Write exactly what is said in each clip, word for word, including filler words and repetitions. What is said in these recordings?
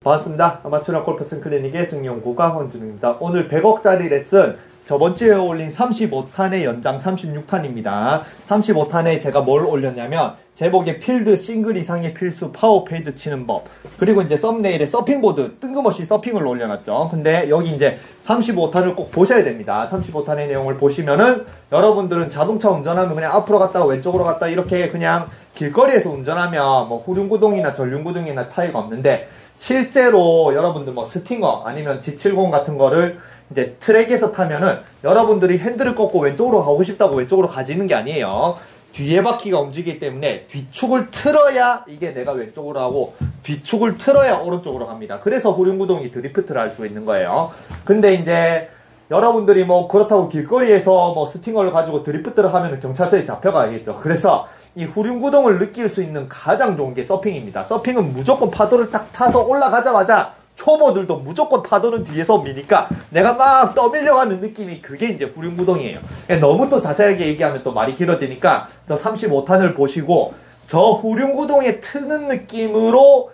반갑습니다. 아마추어 골프 레슨 클리닉의 승용구가 헌준입니다. 오늘 백억짜리 레슨 저번주에 올린 삼십오 탄의 연장 삼십육 탄입니다. 삼십오 탄에 제가 뭘 올렸냐면 제목에 필드 싱글 이상의 필수 파워 페이드 치는 법, 그리고 이제 썸네일에 서핑보드 뜬금없이 서핑을 올려놨죠. 근데 여기 이제 삼십오 탄을 꼭 보셔야 됩니다. 삼십오 탄의 내용을 보시면은 여러분들은 자동차 운전하면 그냥 앞으로 갔다가 왼쪽으로 갔다 이렇게 그냥 길거리에서 운전하면 뭐 후륜구동이나 전륜구동이나 차이가 없는데, 실제로 여러분들 뭐 스팅어 아니면 지 칠십 같은 거를 이제 트랙에서 타면은 여러분들이 핸들을 꺾고 왼쪽으로 가고 싶다고 왼쪽으로 가지는 게 아니에요. 뒤에 바퀴가 움직이기 때문에 뒤축을 틀어야 이게 내가 왼쪽으로 하고 뒤축을 틀어야 오른쪽으로 갑니다. 그래서 후륜구동이 드리프트를 할 수 있는 거예요. 근데 이제 여러분들이 뭐 그렇다고 길거리에서 뭐 스팅어를 가지고 드리프트를 하면 경찰서에 잡혀가겠죠. 그래서 이 후륜구동을 느낄 수 있는 가장 좋은 게 서핑입니다. 서핑은 무조건 파도를 딱 타서 올라가자마자 초보들도 무조건 파도는 뒤에서 미니까 내가 막 떠밀려가는 느낌이, 그게 이제 후륜구동이에요. 너무 또 자세하게 얘기하면 또 말이 길어지니까 저 삼십오 탄을 보시고 저 후륜구동에 트는 느낌으로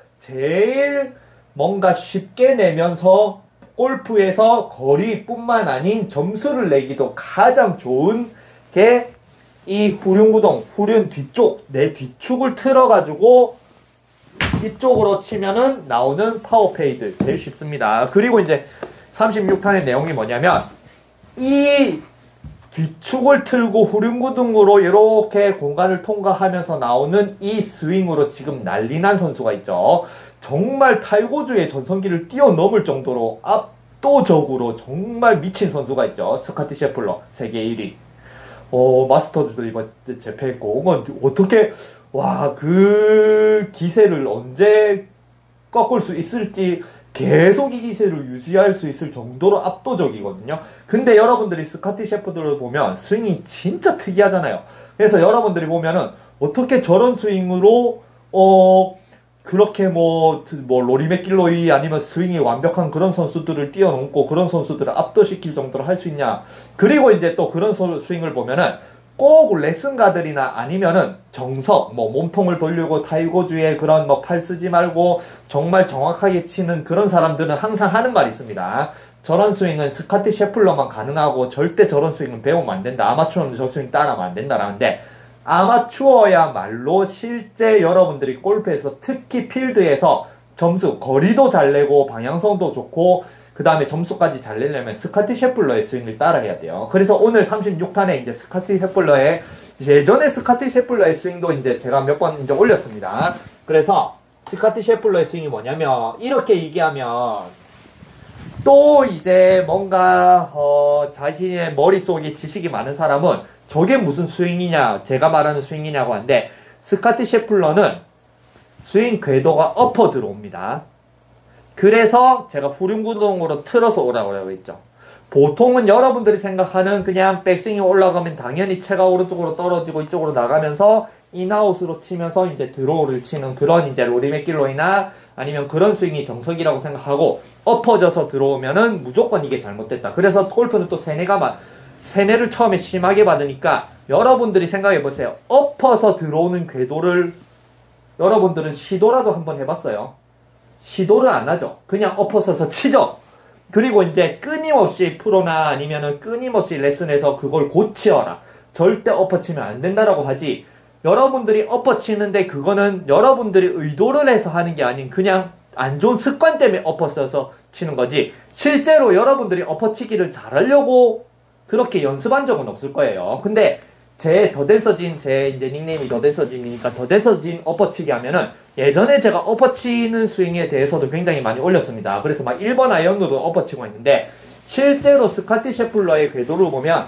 제일 뭔가 쉽게 내면서 골프에서 거리뿐만 아닌 점수를 내기도 가장 좋은 게 이 후륜구동, 후륜 뒤쪽, 내 뒤축을 틀어가지고 이쪽으로 치면은 나오는 파워페이드 제일 쉽습니다. 그리고 이제 삼십육 탄의 내용이 뭐냐면, 이 뒤축을 틀고 후륜구동으로 이렇게 공간을 통과하면서 나오는 이 스윙으로 지금 난리난 선수가 있죠. 정말 탈고주의 전성기를 뛰어넘을 정도로 압도적으로 정말 미친 선수가 있죠. 스카티 셰플러 세계 일 위. 어, 마스터즈도 이번 제패했고, 어떻게, 와, 그 기세를 언제 꺾을 수 있을지 계속 이 기세를 유지할 수 있을 정도로 압도적이거든요. 근데 여러분들이 스카티 셰프드를 보면 스윙이 진짜 특이하잖아요. 그래서 여러분들이 보면은 어떻게 저런 스윙으로, 어, 그렇게 뭐, 뭐, 로리 맥길로이 아니면 스윙이 완벽한 그런 선수들을 뛰어넘고 그런 선수들을 압도시킬 정도로 할 수 있냐. 그리고 이제 또 그런 스윙을 보면은 꼭 레슨가들이나 아니면은 정석, 뭐 몸통을 돌리고 타이거주의 그런 뭐 팔 쓰지 말고 정말 정확하게 치는 그런 사람들은 항상 하는 말이 있습니다. 저런 스윙은 스카티 셰플러만 가능하고 절대 저런 스윙은 배우면 안 된다. 아마추어는 저 스윙 따라하면 안 된다라는데, 아마추어야말로 실제 여러분들이 골프에서 특히 필드에서 점수, 거리도 잘 내고 방향성도 좋고 그 다음에 점수까지 잘 내려면 스카티 셰플러의 스윙을 따라해야 돼요. 그래서 오늘 삼십육 탄에 이제 스카티 셰플러의, 예전에 스카티 셰플러의 스윙도 이제 제가 몇 번 이제 올렸습니다. 그래서 스카티 셰플러의 스윙이 뭐냐면, 이렇게 얘기하면 또 이제 뭔가 어 자신의 머릿속에 지식이 많은 사람은 저게 무슨 스윙이냐, 제가 말하는 스윙이냐고 하는데, 스카티 셰플러는 스윙 궤도가 엎어 들어옵니다. 그래서 제가 후륜구동으로 틀어서 오라고 했죠. 보통은 여러분들이 생각하는 그냥 백스윙이 올라가면 당연히 채가 오른쪽으로 떨어지고 이쪽으로 나가면서 인아웃으로 치면서 이제 드로우를 치는 그런 이제 로리 맥길로이나 아니면 그런 스윙이 정석이라고 생각하고, 엎어져서 들어오면은 무조건 이게 잘못됐다. 그래서 골프는 또 세뇌가 많, 세뇌를 처음에 심하게 받으니까 여러분들이 생각해 보세요. 엎어서 들어오는 궤도를 여러분들은 시도라도 한번 해봤어요? 시도를 안 하죠. 그냥 엎어서서 치죠. 그리고 이제 끊임없이 프로나 아니면은 끊임없이 레슨에서 그걸 고치어라, 절대 엎어치면 안 된다라고 하지, 여러분들이 엎어치는데 그거는 여러분들이 의도를 해서 하는 게 아닌 그냥 안 좋은 습관 때문에 엎어서서 치는 거지, 실제로 여러분들이 엎어치기를 잘하려고 그렇게 연습한 적은 없을 거예요. 근데 제 더댄서진, 제 이제 닉네임이 더댄서진이니까 더댄서진 엎어치기 하면은, 예전에 제가 엎어치는 스윙에 대해서도 굉장히 많이 올렸습니다. 그래서 막 일 번 아이언으로도 엎어치고 있는데, 실제로 스카티 셰플러의 궤도를 보면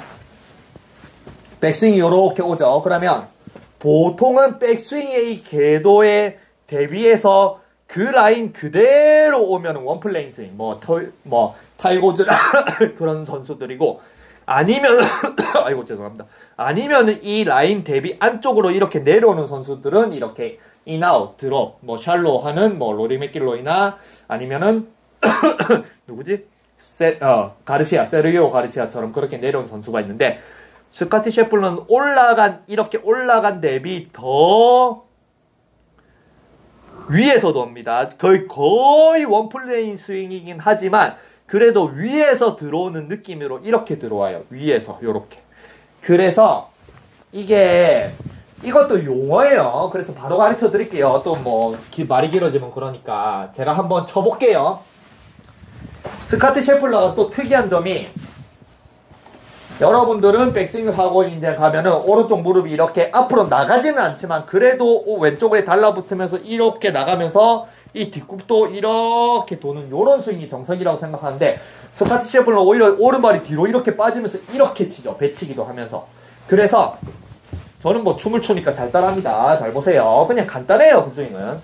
백스윙이 요렇게 오죠. 그러면 보통은 백스윙의 이 궤도에 대비해서 그 라인 그대로 오면 원플레인 스윙, 뭐, 터, 뭐 타이거즈 그런 선수들이고, 아니면 아이고 죄송합니다. 아니면 이 라인 대비 안쪽으로 이렇게 내려오는 선수들은 이렇게 인아웃, 드롭, 뭐 샬로 하는 뭐 로리 맥길로이나 아니면은 누구지? 세, 어, 가르시아, 세르기오 가르시아처럼 그렇게 내려온 선수가 있는데, 스카티 셰플러는 올라간, 이렇게 올라간 대비 더 위에서도 옵니다. 거의 거의 원플레인 스윙이긴 하지만 그래도 위에서 들어오는 느낌으로 이렇게 들어와요. 위에서 요렇게. 그래서 이게 이것도 용어예요. 그래서 바로 가르쳐 드릴게요. 또 뭐 말이 길어지면 그러니까 제가 한번 쳐볼게요. 스카트 셰플러가 또 특이한 점이 여러분들은 백스윙을 하고 이제 가면은 오른쪽 무릎이 이렇게 앞으로 나가지는 않지만 그래도 왼쪽에 달라붙으면서 이렇게 나가면서 이 뒷굽도 이렇게 도는 요런 스윙이 정석이라고 생각하는데 스카트 셰플러 오히려 오른발이 뒤로 이렇게 빠지면서 이렇게 치죠. 배치기도 하면서. 그래서 저는 뭐 춤을 추니까 잘 따라합니다. 잘 보세요. 그냥 간단해요. 그 스윙은.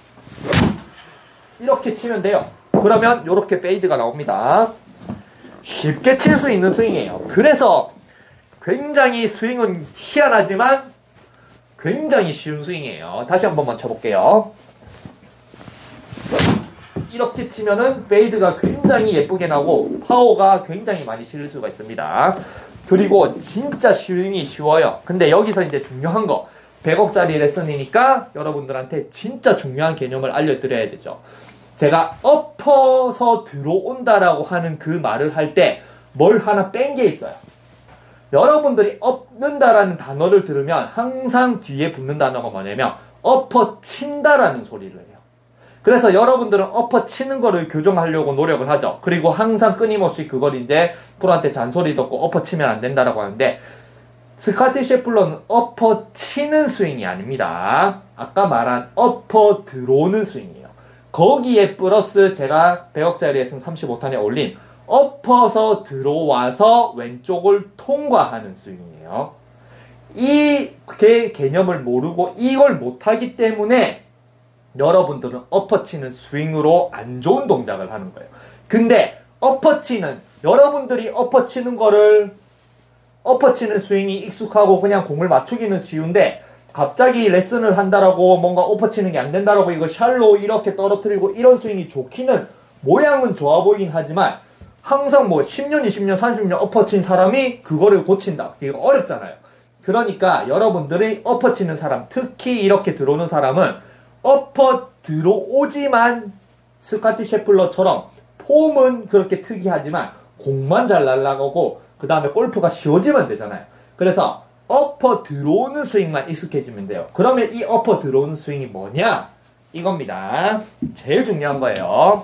이렇게 치면 돼요. 그러면 이렇게 페이드가 나옵니다. 쉽게 칠 수 있는 스윙이에요. 그래서 굉장히 스윙은 희한하지만 굉장히 쉬운 스윙이에요. 다시 한 번만 쳐볼게요. 이렇게 치면은 페이드가 굉장히 예쁘게 나고 파워가 굉장히 많이 실릴 수가 있습니다. 그리고 진짜 스윙이 쉬워요. 근데 여기서 이제 중요한 거 백억짜리 레슨이니까 여러분들한테 진짜 중요한 개념을 알려드려야 되죠. 제가 엎어서 들어온다라고 하는 그 말을 할 때 뭘 하나 뺀 게 있어요. 여러분들이 엎는다라는 단어를 들으면 항상 뒤에 붙는 단어가 뭐냐면 엎어 친다라는 소리를 해요. 그래서 여러분들은 엎어 치는 거를 교정하려고 노력을 하죠. 그리고 항상 끊임없이 그걸 이제 프로한테 잔소리 듣고 엎어 치면 안 된다라고 하는데 스카트 셰플러는 엎어 치는 스윙이 아닙니다. 아까 말한 엎어 들어오는 스윙이에요. 거기에 플러스 제가 백억짜리 레슨 삼십오 탄에 올린 엎어서 들어와서 왼쪽을 통과하는 스윙이에요. 이 개념을 모르고 이걸 못하기 때문에 여러분들은 엎어치는 스윙으로 안 좋은 동작을 하는 거예요. 근데 엎어치는 여러분들이 엎어치는 거를 엎어치는 스윙이 익숙하고 그냥 공을 맞추기는 쉬운데 갑자기 레슨을 한다라고 뭔가 엎어치는 게 안 된다라고 이거 샬로 이렇게 떨어뜨리고 이런 스윙이 좋기는 모양은 좋아 보이긴 하지만 항상 뭐 십 년, 이십 년, 삼십 년 엎어친 사람이 그거를 고친다. 이거 어렵잖아요. 그러니까 여러분들이 엎어치는 사람, 특히 이렇게 들어오는 사람은 엎어 들어오지만 스카트 셰플러처럼 폼은 그렇게 특이하지만 공만 잘 날아가고 그 다음에 골프가 쉬워지면 되잖아요. 그래서 엎어 들어오는 스윙만 익숙해지면 돼요. 그러면 이 엎어 들어오는 스윙이 뭐냐? 이겁니다. 제일 중요한 거예요.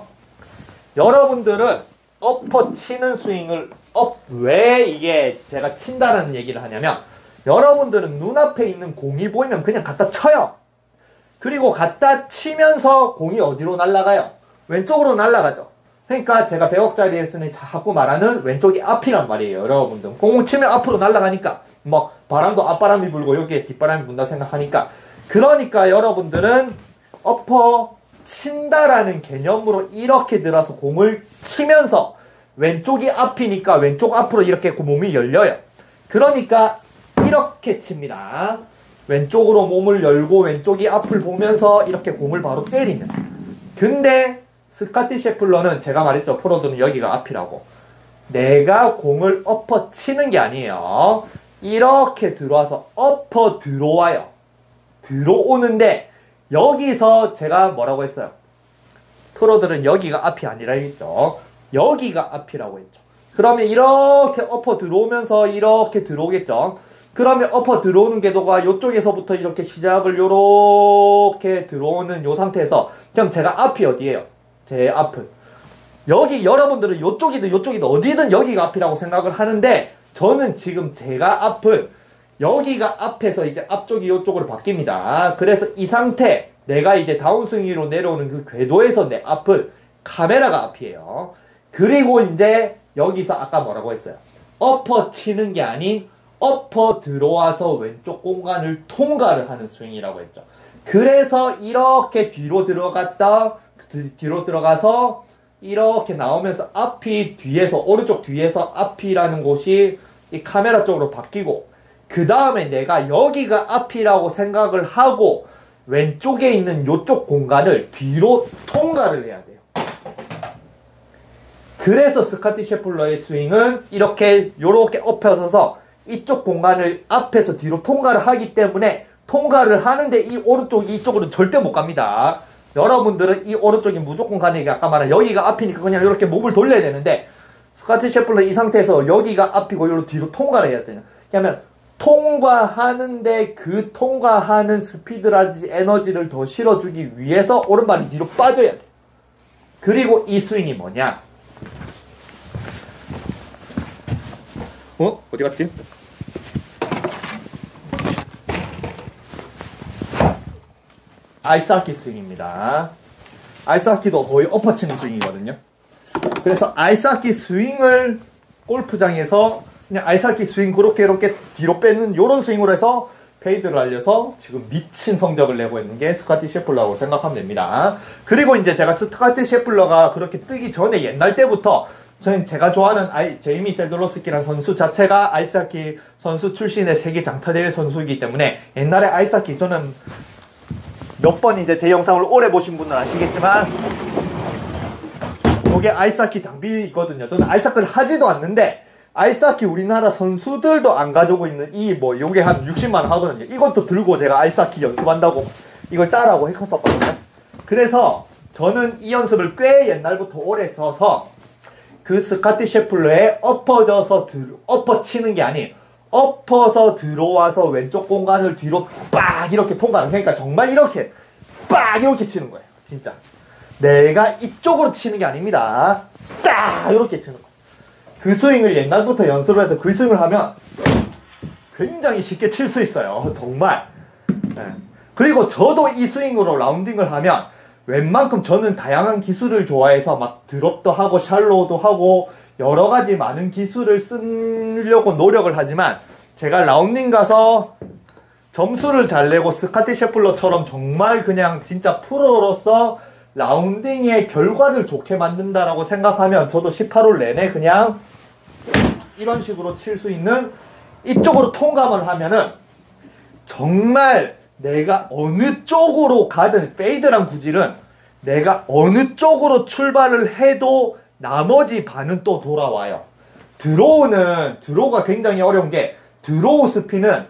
여러분들은 엎어 치는 스윙을 업, 왜 이게 제가 친다라는 얘기를 하냐면 여러분들은 눈앞에 있는 공이 보이면 그냥 갖다 쳐요. 그리고 갖다 치면서 공이 어디로 날아가요? 왼쪽으로 날아가죠. 그러니까 제가 백억짜리 레슨에 자꾸 말하는 왼쪽이 앞이란 말이에요. 여러분들 공을 치면 앞으로 날아가니까 뭐 바람도 앞바람이 불고 여기에 뒷바람이 분다 생각하니까 그러니까 여러분들은 엎어 친다라는 개념으로 이렇게 들어서 공을 치면서 왼쪽이 앞이니까 왼쪽 앞으로 이렇게 몸이 열려요. 그러니까 이렇게 칩니다. 왼쪽으로 몸을 열고 왼쪽이 앞을 보면서 이렇게 공을 바로 때리는. 근데 스카트 셰플러는 제가 말했죠. 프로들은 여기가 앞이라고. 내가 공을 엎어 치는 게 아니에요. 이렇게 들어와서 엎어 들어와요. 들어오는데 여기서 제가 뭐라고 했어요? 프로들은 여기가 앞이 아니라 했죠. 여기가 앞이라고 했죠. 그러면 이렇게 엎어 들어오면서 이렇게 들어오겠죠. 그러면 엎어 들어오는 궤도가 이쪽에서부터 이렇게 시작을 요렇게 들어오는 요 상태에서 그럼 제가 앞이 어디예요? 제 앞은 여기 여러분들은 요쪽이든 요쪽이든 어디든 여기가 앞이라고 생각을 하는데 저는 지금 제가 앞은 여기가 앞에서 이제 앞쪽이 요쪽으로 바뀝니다. 그래서 이 상태 내가 이제 다운스윙으로 내려오는 그 궤도에서 내 앞은 카메라가 앞이에요. 그리고 이제 여기서 아까 뭐라고 했어요? 엎어 치는 게 아닌 엎어 들어와서 왼쪽 공간을 통과를 하는 스윙이라고 했죠. 그래서 이렇게 뒤로 들어갔다 뒤로 들어가서 이렇게 나오면서 앞이 뒤에서 오른쪽 뒤에서 앞이라는 곳이 이 카메라 쪽으로 바뀌고 그 다음에 내가 여기가 앞이라고 생각을 하고 왼쪽에 있는 이쪽 공간을 뒤로 통과를 해야 돼요. 그래서 스카트 셰플러의 스윙은 이렇게 요렇게 엎혀서서 이쪽 공간을 앞에서 뒤로 통과를 하기 때문에 통과를 하는데 이 오른쪽이 이쪽으로 절대 못 갑니다. 여러분들은 이 오른쪽이 무조건 가는 게 아까 말한 여기가 앞이니까 그냥 이렇게 몸을 돌려야 되는데 스카티 셰플러 이 상태에서 여기가 앞이고 여기로 뒤로 통과를 해야 되냐. 그러면 통과하는데 그 통과하는 스피드라든지 에너지를 더 실어주기 위해서 오른발이 뒤로 빠져야 돼. 그리고 이 스윙이 뭐냐? 어? 어디 갔지? 아이스하키 스윙입니다. 아이스하키도 거의 엎어치는 스윙이거든요. 그래서 아이스하키 스윙을 골프장에서 그냥 아이스하키 스윙 그렇게 이렇게 뒤로 빼는 요런 스윙으로 해서 페이드를 알려서 지금 미친 성적을 내고 있는 게 스카티 셰플러라고 생각하면 됩니다. 그리고 이제 제가 스카티 셰플러가 그렇게 뜨기 전에 옛날 때부터 저는 제가 좋아하는 아이, 제이미 세드로스키라는 선수 자체가 아이스하키 선수 출신의 세계 장타대회 선수이기 때문에 옛날에 아이스하키 저는 몇 번 이제 제 영상을 오래 보신 분은 아시겠지만 이게 아이스하키 장비거든요. 저는 아이스하키를 하지도 않는데 아이스하키 우리나라 선수들도 안 가지고 있는 이 뭐 요게 한 육십만 원 하거든요. 이것도 들고 제가 아이스하키 연습한다고 이걸 따라하고 했었거든요. 그래서 저는 이 연습을 꽤 옛날부터 오래 써서 그 스카티 셰플러에 엎어져서 들, 엎어치는 게 아닌 엎어서 들어와서 왼쪽 공간을 뒤로 빡 이렇게 통과하는, 그러니까 정말 이렇게 빡 이렇게 치는 거예요. 진짜 내가 이쪽으로 치는 게 아닙니다. 딱 이렇게 치는 거예요. 그 스윙을 옛날부터 연습을 해서 그 스윙을 하면 굉장히 쉽게 칠 수 있어요. 정말. 네. 그리고 저도 이 스윙으로 라운딩을 하면 웬만큼 저는 다양한 기술을 좋아해서 막 드롭도 하고 샬로우도 하고 여러 가지 많은 기술을 쓰려고 노력을 하지만 제가 라운딩 가서 점수를 잘 내고 스카티 셰플러처럼 정말 그냥 진짜 프로로서 라운딩의 결과를 좋게 만든다라고 생각하면 저도 십팔 홀 내내 그냥 이런 식으로 칠 수 있는 이쪽으로 통감을 하면은 정말 내가 어느 쪽으로 가든 페이드랑 구질은 내가 어느 쪽으로 출발을 해도 나머지 반은 또 돌아와요. 드로우는 드로우가 굉장히 어려운 게 드로우 스피는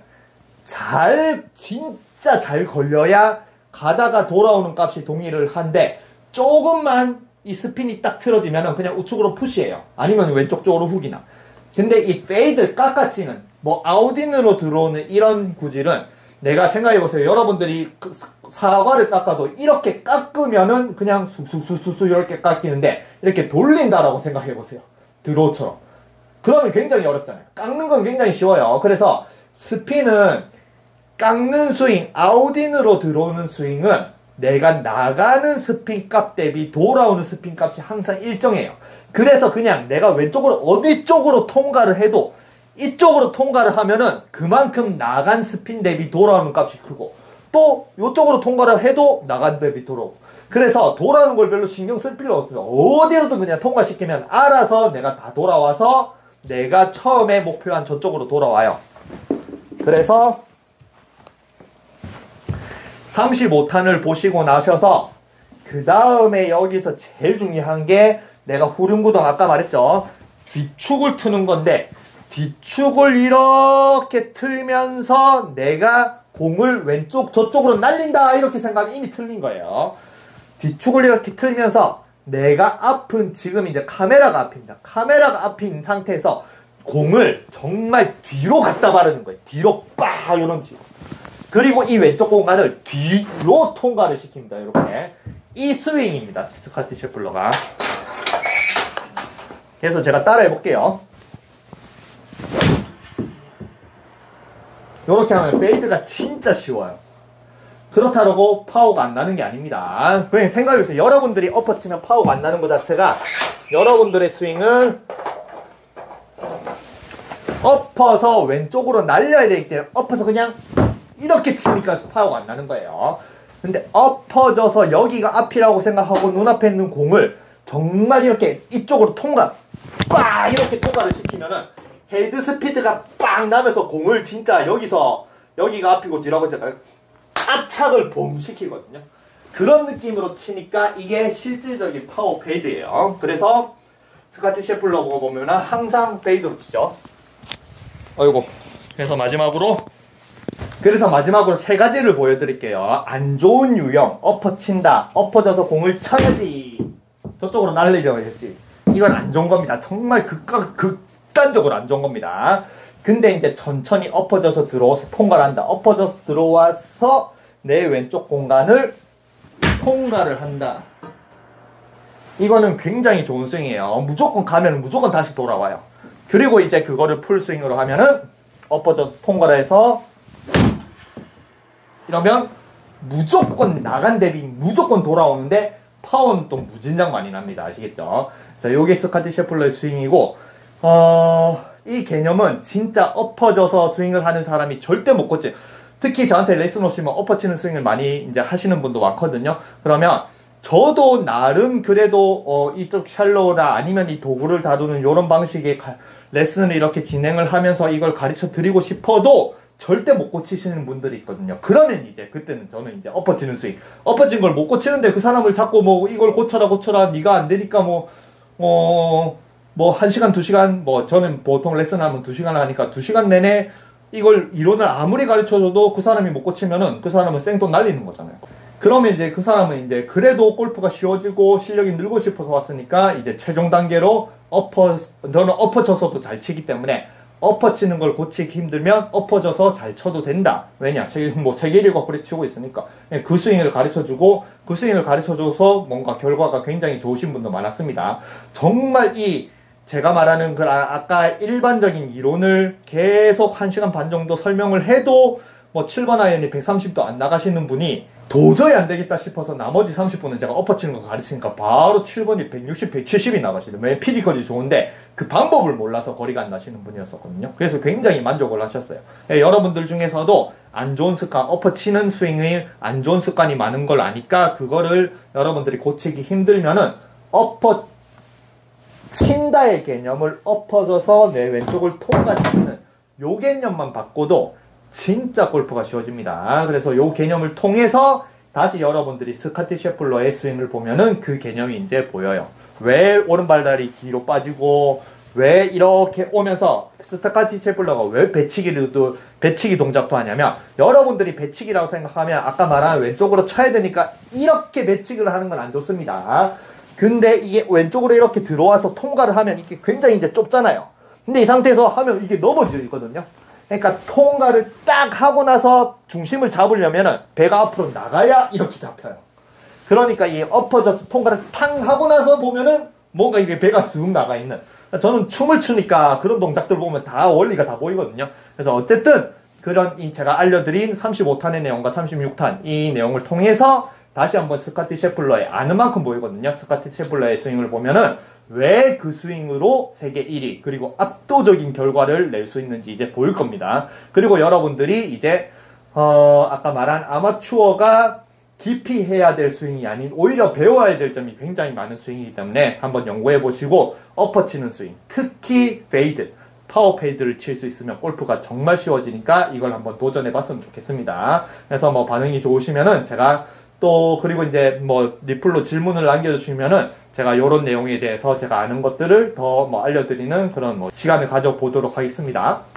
잘 진짜 잘 걸려야 가다가 돌아오는 값이 동일을 한데 조금만 이 스핀이 딱 틀어지면 그냥 우측으로 푸시해요. 아니면 왼쪽 쪽으로 훅이나. 근데 이 페이드 깎아치는 뭐 아웃인으로 들어오는 이런 구질은 내가 생각해보세요. 여러분들이 그 사과를 깎아도 이렇게 깎으면은 그냥 쑥쑥쑥쑥 이렇게 깎이는데 이렇게 돌린다라고 생각해보세요. 드로우처럼. 그러면 굉장히 어렵잖아요. 깎는 건 굉장히 쉬워요. 그래서 스핀은 깎는 스윙, 아웃인으로 들어오는 스윙은 내가 나가는 스핀 값 대비 돌아오는 스핀 값이 항상 일정해요. 그래서 그냥 내가 왼쪽으로 어디 쪽으로 통과를 해도 이쪽으로 통과를 하면은 그만큼 나간 스핀 대비 돌아오는 값이 크고 또 이쪽으로 통과를 해도 나간 대비 돌아오고 그래서 돌아오는 걸 별로 신경 쓸 필요 없어요. 어디로든 그냥 통과시키면 알아서 내가 다 돌아와서 내가 처음에 목표한 저쪽으로 돌아와요. 그래서 삼십오 탄을 보시고 나셔서 그 다음에 여기서 제일 중요한 게 내가 후륜구동 아까 말했죠. 뒤축을 트는 건데 뒤축을 이렇게 틀면서 내가 공을 왼쪽 저쪽으로 날린다 이렇게 생각하면 이미 틀린 거예요. 뒤축을 이렇게 틀면서 내가 앞은 지금 이제 카메라가 앞입니다. 카메라가 앞인 상태에서 공을 정말 뒤로 갖다 바르는 거예요. 뒤로 빡 이런 뒤로. 그리고 이 왼쪽 공간을 뒤로 통과를 시킵니다. 이렇게. 이 스윙입니다. 스카티 셰플러가. 그래서 제가 따라 해볼게요. 이렇게 하면 페이드가 진짜 쉬워요. 그렇다고 파워가 안 나는 게 아닙니다. 그냥 생각해보세요. 여러분들이 엎어치면 파워가 안 나는 것 자체가 여러분들의 스윙은 엎어서 왼쪽으로 날려야 되기 때문에 엎어서 그냥 이렇게 치니까 파워가 안 나는 거예요. 근데 엎어져서 여기가 앞이라고 생각하고 눈앞에 있는 공을 정말 이렇게 이쪽으로 통과 빡 이렇게 통과를 시키면은 헤드 스피드가 빵 나면서 공을 진짜 여기서 여기가 앞이고 뒤라고 해서 압착을 봄 시키거든요. 그런 느낌으로 치니까 이게 실질적인 파워 페이드예요. 그래서 스카티 셰플러 보면은 항상 페이드로 치죠. 어이구. 그래서 마지막으로 그래서 마지막으로 세 가지를 보여드릴게요. 안 좋은 유형, 엎어친다, 엎어져서 공을 쳐야지, 저쪽으로 날리려고 했지. 이건 안 좋은 겁니다. 정말 극, 극단적으로 안 좋은 겁니다. 근데 이제 천천히 엎어져서 들어와서 통과를 한다. 엎어져서 들어와서 내 왼쪽 공간을 통과를 한다. 이거는 굉장히 좋은 스윙이에요. 무조건 가면 무조건 다시 돌아와요. 그리고 이제 그거를 풀스윙으로 하면은 엎어져서 통과를 해서 이러면 무조건 나간 대비 무조건 돌아오는데 파워는 또 무진장 많이 납니다. 아시겠죠? 그래서 요게 스카티 셰플러의 스윙이고, 어, 이 개념은 진짜 엎어져서 스윙을 하는 사람이 절대 못 고치. 특히 저한테 레슨 오시면 엎어치는 스윙을 많이 이제 하시는 분도 많거든요. 그러면 저도 나름 그래도 어, 이쪽 샬로우나 아니면 이 도구를 다루는 이런 방식의 가, 레슨을 이렇게 진행을 하면서 이걸 가르쳐 드리고 싶어도 절대 못 고치시는 분들이 있거든요. 그러면 이제 그때는 저는 이제 엎어치는 스윙, 엎어진 걸 못 고치는데 그 사람을 자꾸 뭐 이걸 고쳐라 고쳐라 네가 안 되니까 뭐 어, 뭐 한 시간 두 시간, 뭐 저는 보통 레슨하면 두 시간 하니까 두 시간 내내 이걸 이론을 아무리 가르쳐줘도 그 사람이 못 고치면은 그 사람은 생돈 날리는 거잖아요. 그러면 이제 그 사람은 이제 그래도 골프가 쉬워지고 실력이 늘고 싶어서 왔으니까 이제 최종 단계로 엎어, 저는 엎어쳐서도 잘 치기 때문에 엎어치는 걸 고치기 힘들면 엎어져서 잘 쳐도 된다. 왜냐? 뭐 세계 일 위가 그래 치고 있으니까 그 스윙을 가르쳐주고 그 스윙을 가르쳐줘서 뭔가 결과가 굉장히 좋으신 분도 많았습니다. 정말 이 제가 말하는 그 아까 일반적인 이론을 계속 한 시간 반 정도 설명을 해도 뭐 칠 번 아이언이 백삼십도 안 나가시는 분이 도저히 안 되겠다 싶어서 나머지 삼십 분은 제가 엎어치는 거 가르치니까 바로 칠 번이 백육십, 백칠십이 나가시더라고요. 왜 피지컬이 좋은데 그 방법을 몰라서 거리가 안 나시는 분이었었거든요. 그래서 굉장히 만족을 하셨어요. 예, 여러분들 중에서도 안 좋은 습관, 엎어치는 스윙의 안 좋은 습관이 많은 걸 아니까 그거를 여러분들이 고치기 힘들면은 엎어 친다의 개념을 엎어져서 내 왼쪽을 통과시키는 요 개념만 바꿔도 진짜 골프가 쉬워집니다. 그래서 요 개념을 통해서 다시 여러분들이 스카티 셰플러의 스윙을 보면은 그 개념이 이제 보여요. 왜 오른발다리 뒤로 빠지고 왜 이렇게 오면서 스카티 셰플러가 왜 배치기를 또 배치기 동작도 하냐면 여러분들이 배치기라고 생각하면 아까 말한 왼쪽으로 쳐야 되니까 이렇게 배치기를 하는 건 안 좋습니다. 근데 이게 왼쪽으로 이렇게 들어와서 통과를 하면 이게 굉장히 이제 좁잖아요. 근데 이 상태에서 하면 이게 넘어지거든요. 그러니까 통과를 딱 하고 나서 중심을 잡으려면은 배가 앞으로 나가야 이렇게 잡혀요. 그러니까 이 엎어져서 통과를 탕 하고 나서 보면은 뭔가 이게 배가 쑥 나가 있는. 저는 춤을 추니까 그런 동작들 보면 다 원리가 다 보이거든요. 그래서 어쨌든 그런 제가 알려드린 삼십오 탄의 내용과 삼십육 탄 이 내용을 통해서 다시 한번 스카티 셰플러의 아는 만큼 보이거든요. 스카티 셰플러의 스윙을 보면은 왜 그 스윙으로 세계 일 위 그리고 압도적인 결과를 낼 수 있는지 이제 보일 겁니다. 그리고 여러분들이 이제 어 아까 말한 아마추어가 깊이 해야 될 스윙이 아닌 오히려 배워야 될 점이 굉장히 많은 스윙이기 때문에 한번 연구해 보시고 엎어치는 스윙, 특히 페이드, 파워 페이드를 칠 수 있으면 골프가 정말 쉬워지니까 이걸 한번 도전해 봤으면 좋겠습니다. 그래서 뭐 반응이 좋으시면은 제가 또 그리고 이제 뭐 리플로 질문을 남겨주시면은 제가 요런 내용에 대해서 제가 아는 것들을 더 뭐 알려드리는 그런 뭐 시간을 가져보도록 하겠습니다.